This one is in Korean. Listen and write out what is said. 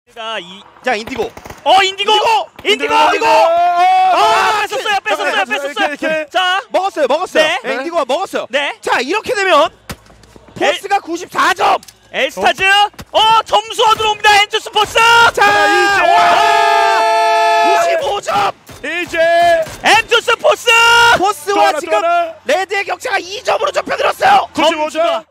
자 인디고. 인디고. 뺐었어요. 자 먹었어요. 네. 네, 인디고가 먹었어요. 네. 자 이렇게 되면 포스가 94점. 엘스타즈 점수 얻으러 옵니다. 엔투스포츠. 자 95점. 이제 엔투스포츠. 포스와 지금 레드의 격차가 2점으로 좁혀들었어요. 95점.